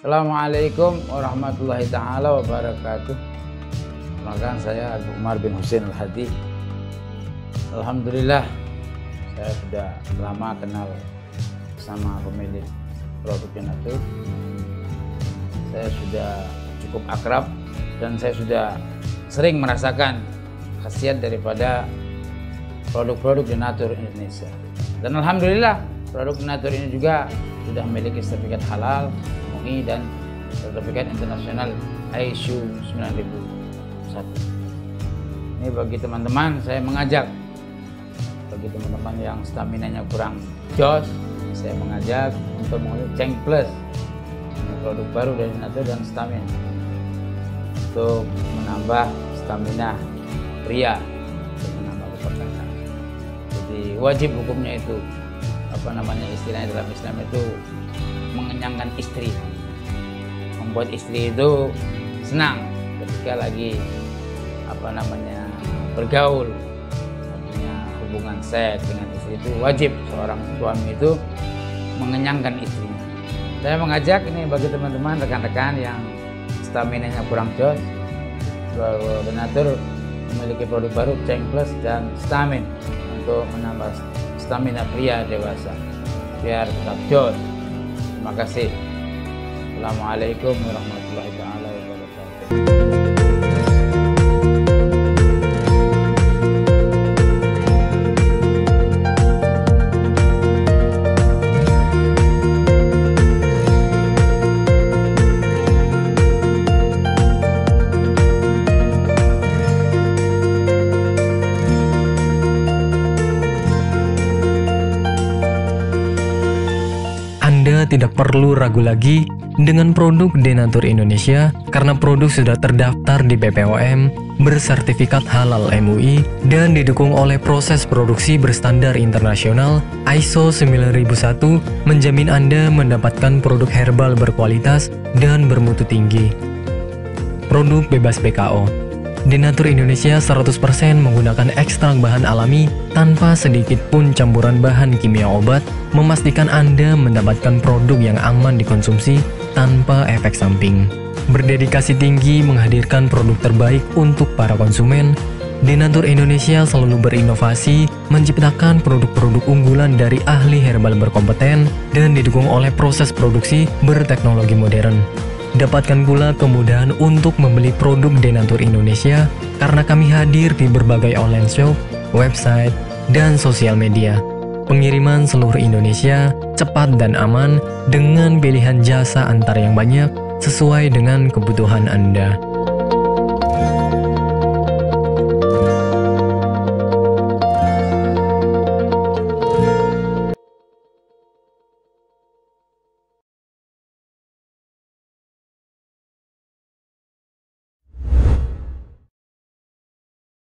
Assalamualaikum warahmatullahi ta'ala wabarakatuh. Perkenalkan, saya Umar bin Husain Al-Hadi. Alhamdulillah, saya sudah lama kenal sama pemilik produk Denatur. Saya sudah cukup akrab dan saya sudah sering merasakan khasiat daripada produk-produk Denatur Indonesia. Dan alhamdulillah, produk Denatur ini juga sudah memiliki sertifikat halal, MUI, dan sertifikat internasional ISO 9001. Ini bagi teman-teman, saya mengajak bagi teman-teman yang stamina-nya kurang jos, saya mengajak untuk menggunakan Cenk Plus, ini produk baru dari Denatur dan Stamin, untuk menambah stamina pria, untuk menambah keperkasaan. Jadi wajib hukumnya itu, istilahnya dalam Islam itu mengenyangkan istri, membuat istri itu senang ketika lagi bergaul, artinya hubungan seks dengan istri. Itu wajib seorang suami itu mengenyangkan istrinya. Saya mengajak ini bagi teman-teman, rekan-rekan yang stamina-nya kurang jos, bahwa Denatur memiliki produk baru Cenk Plus dan Stamin untuk menambah stamina pria dewasa biar tetap jos. Terima kasih. Assalamualaikum warahmatullahi wabarakatuh. Anda tidak perlu ragu lagi dengan produk Denatur Indonesia karena produk sudah terdaftar di BPOM, bersertifikat halal MUI, dan didukung oleh proses produksi berstandar internasional ISO 9001, menjamin Anda mendapatkan produk herbal berkualitas dan bermutu tinggi. Produk bebas BKO. Denatur Indonesia 100% menggunakan ekstrak bahan alami tanpa sedikit pun campuran bahan kimia obat, memastikan Anda mendapatkan produk yang aman dikonsumsi tanpa efek samping. Berdedikasi tinggi menghadirkan produk terbaik untuk para konsumen, Denatur Indonesia selalu berinovasi, menciptakan produk-produk unggulan dari ahli herbal berkompeten dan didukung oleh proses produksi berteknologi modern. Dapatkan pula kemudahan untuk membeli produk Denatur Indonesia karena kami hadir di berbagai online shop, website, dan sosial media. Pengiriman seluruh Indonesia cepat dan aman dengan pilihan jasa antar yang banyak sesuai dengan kebutuhan Anda.